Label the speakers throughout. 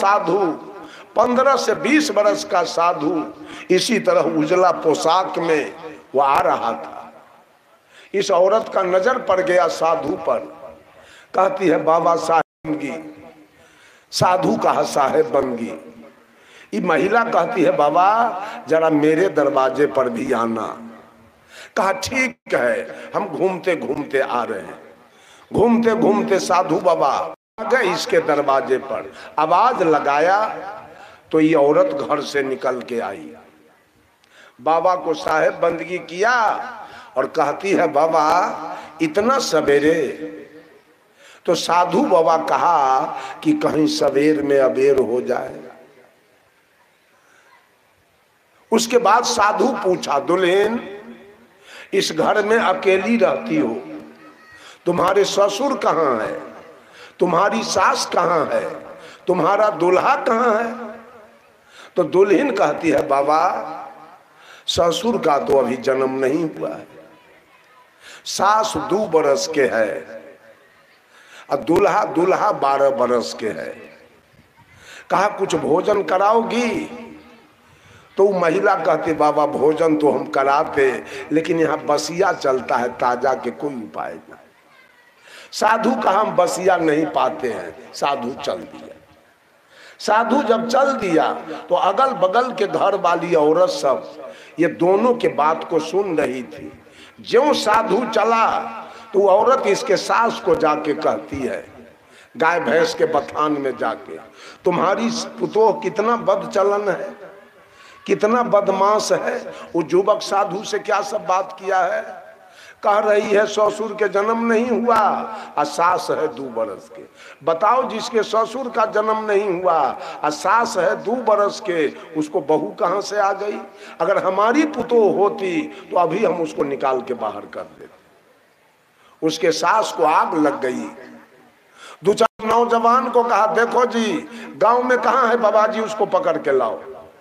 Speaker 1: साधु, 15 से 20 बरस का साधु, इसी तरह उजला पोशाक में वो आ रहा था। इस औरत का नजर पड़ गया साधु पर। कहती है बाबा साहेब बनगी। साधु कहा साहेब बनगी। ये महिला कहती है बाबा जरा मेरे दरवाजे पर भी आना। कहा ठीक है, हम घूमते घूमते आ रहे हैं। घूमते घूमते साधु बाबा आ गए इसके दरवाजे पर। आवाज लगाया तो ये औरत घर से निकल के आई। बाबा को साहेब बंदगी किया और कहती है बाबा इतना सवेरे। तो साधु बाबा कहा कि कहीं सवेर में अबेर हो जाए। उसके बाद साधु पूछा दुल्हन इस घर में अकेली रहती हो, तुम्हारे ससुर कहाँ है, तुम्हारी सास कहाँ है, तुम्हारा दूल्हा कहाँ है? तो दुल्हन कहती है बाबा ससुर का तो अभी जन्म नहीं हुआ है, सास 2 बरस के है और दूल्हा 12 बरस के है। कहा कुछ भोजन कराओगी? तो महिला कहती बाबा भोजन तो हम कराते, लेकिन यहाँ बसिया चलता है, ताजा के कोई उपाय नहीं। साधु कहा हम बसिया नहीं पाते हैं। साधु चल दिया। साधु जब चल दिया तो अगल बगल के घर वाली औरत सब ये दोनों के बात को सुन रही थी। ज्यों साधु चला तो औरत इसके सास को जाके कहती है गाय भैंस के बथान में जाके, तुम्हारी पुतोह कितना बदचलन है, कितना बदमाश है। वो युवक साधु से क्या सब बात किया है। कह रही है ससुर के जन्म नहीं हुआ और सास है 2 बरस के। बताओ जिसके ससुर का जन्म नहीं हुआ और सास है 2 बरस के, उसको बहू कहाँ से आ गई? अगर हमारी पुतोह होती तो अभी हम उसको निकाल के बाहर कर देते। उसके सास को आग लग गई। 2-4 नौजवान को कहा देखो जी गांव में कहाँ है बाबा जी, उसको पकड़ के लाओ।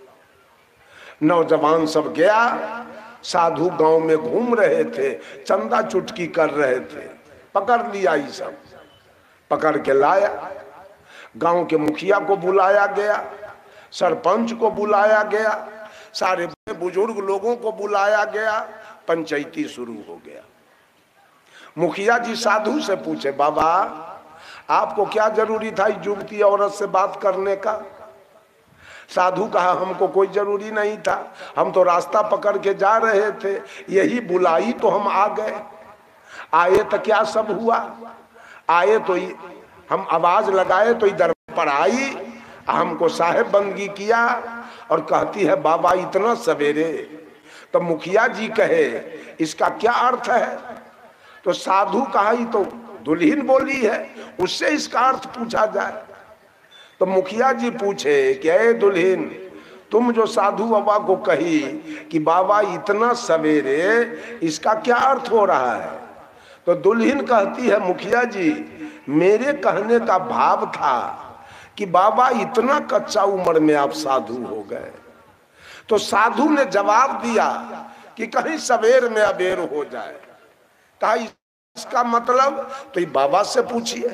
Speaker 1: नौजवान सब गया। साधु गांव में घूम रहे थे, चंदा चुटकी कर रहे थे। पकड़ लिया, ये सब पकड़ के लाया। गांव के मुखिया को बुलाया गया, सरपंच को बुलाया गया, सारे बुजुर्ग लोगों को बुलाया गया। पंचायती शुरू हो गया। मुखिया जी साधु से पूछे बाबा आपको क्या जरूरी था इस युवती औरत से बात करने का? साधु कहा हमको कोई जरूरी नहीं था, हम तो रास्ता पकड़ के जा रहे थे, यही बुलाई तो हम आ गए। आए तो क्या सब हुआ, आए तो हम आवाज लगाए तो इधर पर आई, हमको साहेब बंदगी किया और कहती है बाबा इतना सवेरे। तो मुखिया जी कहे इसका क्या अर्थ है? तो साधु कहा ये तो दुल्हन बोली है, उससे इसका अर्थ पूछा जाए। तो मुखिया जी पूछे कि ए दुल्हन तुम जो साधु बाबा को कही कि बाबा इतना सवेरे, इसका क्या अर्थ हो रहा है? तो दुल्हन कहती है मुखिया जी मेरे कहने का भाव था कि बाबा इतना कच्चा उम्र में आप साधु हो गए। तो साधु ने जवाब दिया कि कहीं सवेर में अबेर हो जाए। कहा इसका मतलब तो ये बाबा से पूछिए।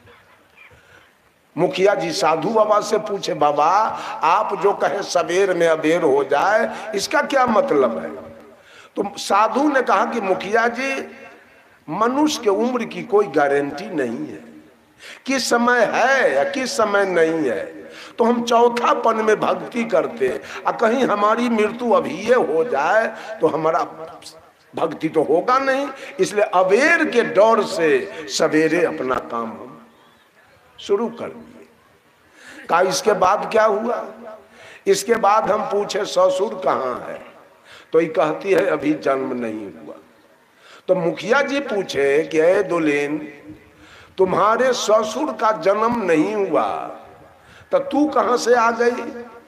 Speaker 1: मुखिया जी साधु बाबा से पूछे बाबा आप जो कहे सवेर में अबेर हो जाए इसका क्या मतलब है? तो साधु ने कहा कि मुखिया जी मनुष्य के उम्र की कोई गारंटी नहीं है, किस समय है या किस समय नहीं है। तो हम चौथापन में भक्ति करते और कहीं हमारी मृत्यु अभी ये हो जाए तो हमारा भक्ति तो होगा नहीं, इसलिए अबेर के डर से सवेरे अपना काम हम शुरू कर दिए। कहा इसके बाद क्या हुआ? इसके बाद हम पूछे ससुर कहाँ है? तो ये कहती है अभी जन्म नहीं हुआ। तो मुखिया जी पूछे कि ए दुल्हन तुम्हारे ससुर का जन्म नहीं हुआ तो तू कहां से आ गई?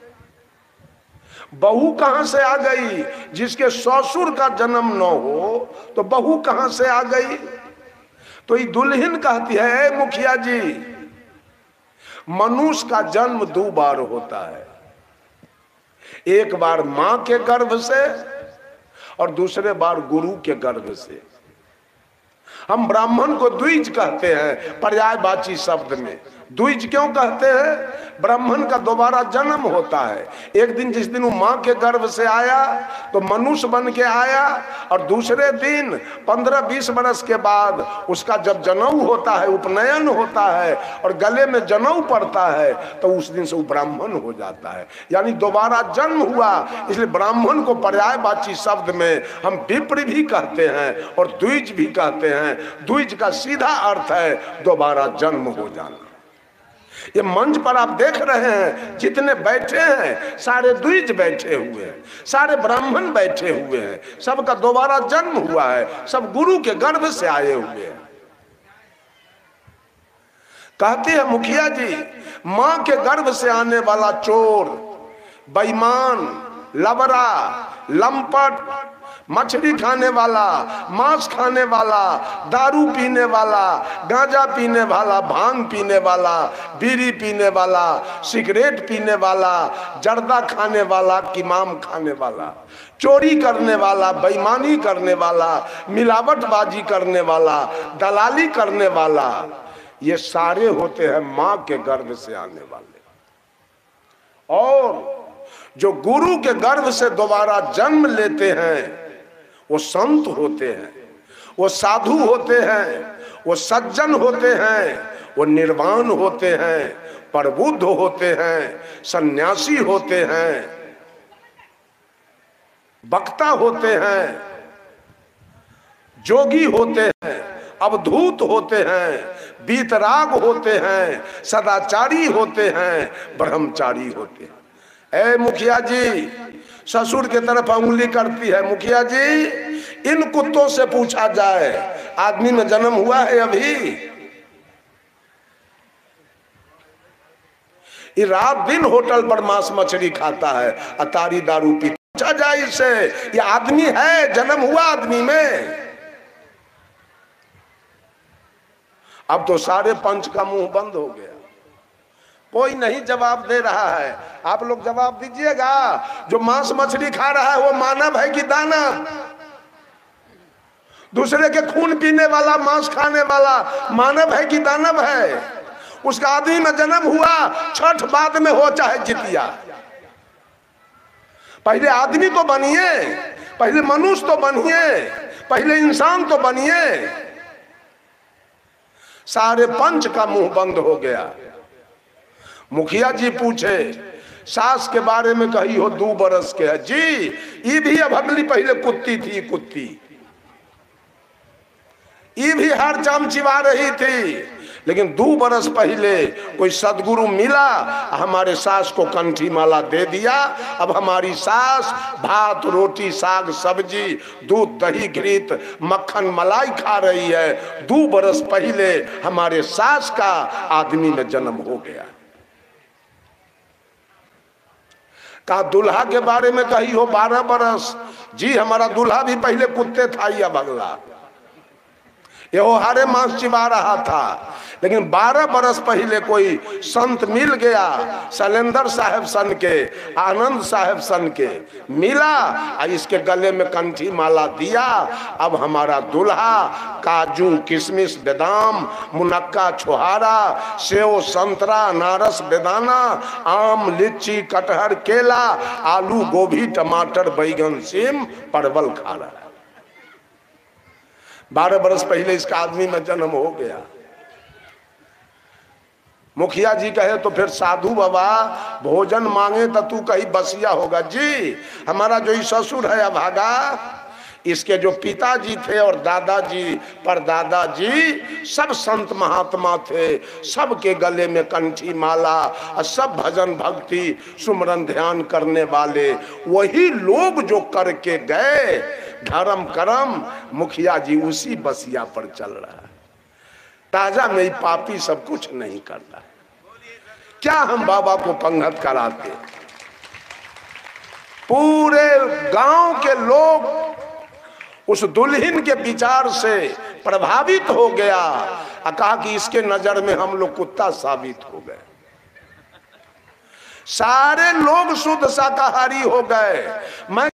Speaker 1: बहू कहां से आ गई? जिसके ससुर का जन्म न हो तो बहू कहां से आ गई? तो ये दुल्हन कहती है मुखिया जी मनुष्य का जन्म 2 बार होता है, एक बार मां के गर्भ से और दूसरे बार गुरु के गर्भ से। हम ब्राह्मण को द्विज कहते हैं पर्यायवाची शब्द में, द्विज क्यों कहते हैं? ब्राह्मण का दोबारा जन्म होता है। एक दिन जिस दिन वो माँ के गर्भ से आया तो मनुष्य बन के आया, और दूसरे दिन 15-20 वर्ष के बाद उसका जब जनेऊ होता है, उपनयन होता है और गले में जनेऊ पड़ता है, तो उस दिन से वो ब्राह्मण हो जाता है, यानी दोबारा जन्म हुआ। इसलिए ब्राह्मण को पर्यायवाची शब्द में हम विप्र भी कहते हैं और द्विज भी कहते हैं। द्विज का सीधा अर्थ है दोबारा जन्म हो जाना। ये मंच पर आप देख रहे हैं जितने बैठे हैं सारे द्विज बैठे हुए हैं, सारे ब्राह्मण बैठे हुए हैं, सबका दोबारा जन्म हुआ है, सब गुरु के गर्भ से आए हुए हैं। कहते हैं मुखिया जी, मां के गर्भ से आने वाला चोर, बेईमान, लबरा, लंपट, मछली खाने वाला, मांस खाने वाला, दारू पीने वाला, गांजा पीने वाला, भांग पीने वाला, बीड़ी पीने वाला, सिगरेट पीने वाला, जर्दा खाने वाला, किमाम खाने वाला, चोरी करने वाला, बेईमानी करने वाला, मिलावटबाजी करने वाला, दलाली करने वाला, ये सारे होते हैं मां के गर्भ से आने वाले। और जो गुरु के गर्भ से दोबारा जन्म लेते हैं वो संत होते हैं, वो साधु होते हैं, वो सज्जन होते हैं, वो निर्वाण होते हैं, प्रबुद्ध होते हैं, सन्यासी होते हैं, वक्ता होते हैं, जोगी होते हैं, अवधूत होते हैं, बीतराग होते हैं, सदाचारी होते हैं, ब्रह्मचारी होते हैं। ए मुखिया जी, ससुर की तरफ उंगली करती है, मुखिया जी इन कुत्तों से पूछा जाए आदमी में जन्म हुआ है अभी? ये रात दिन होटल पर मांस मछली खाता है, अतारी दारू पीता, पूछा जाए इससे ये आदमी है, जन्म हुआ आदमी में? अब तो सारे पंच का मुंह बंद हो गया, कोई नहीं जवाब दे रहा है। आप लोग जवाब दीजिएगा, जो मांस मछली खा रहा है वो मानव है कि दानव? दूसरे के खून पीने वाला, मांस खाने वाला मानव है कि दानव है? उसका आदमी में जन्म हुआ, छठ बाद में हो चाहे जितिया, पहले आदमी तो बनिए, पहले मनुष्य तो बनिए, पहले इंसान तो बनिए। सारे पंच का मुंह बंद हो गया। मुखिया जी पूछे, सास के बारे में कही हो 2 बरस के है जी, ये भी अब अगली पहले कुत्ती थी, कुत्ती ये भी हर चाम चिवा रही थी, लेकिन 2 बरस पहले कोई सदगुरु मिला, हमारे सास को कंठी माला दे दिया। अब हमारी सास भात रोटी साग सब्जी दूध दही घृत मक्खन मलाई खा रही है। 2 बरस पहले हमारे सास का आदमी में जन्म हो गया। कहा दुल्हा के बारे में कही हो 12 बरस जी, हमारा दुल्हा भी पहले कुत्ते था या बगला, ये हारे मांस चिबा रहा था, लेकिन 12 बरस पहले कोई संत मिल गया, शैलेंद्र साहब सन के, आनंद साहब सन के मिला, और इसके गले में कंठी माला दिया। अब हमारा दुल्हा काजू किशमिश बादाम मुनक्का छुहारा सेव संतरा नारस बेदाना आम लीची कटहर केला आलू गोभी टमाटर बैगन सेम परवल खा रहा है। 12 बरस पहले इसका आदमी में जन्म हो गया। मुखिया जी कहे तो फिर साधु बाबा भोजन मांगे तो तू कहीं बसिया होगा जी। हमारा जो ये ससुर है अभागा, इसके जो पिताजी थे और दादाजी परदादाजी सब संत महात्मा थे, सबके गले में कंठी माला और सब भजन भक्ति सुमरन ध्यान करने वाले वही लोग जो करके गए धर्म कर्म, मुखिया जी उसी बसिया पर चल रहा है। ताजा में पापी सब कुछ नहीं करता। क्या हम बाबा को पंगत कराते? पूरे गांव के लोग उस दुल्हन के विचार से प्रभावित हो गया और कहा कि इसके नजर में हम लोग कुत्ता साबित हो गए। सारे लोग शुद्ध शाकाहारी हो गए। मैं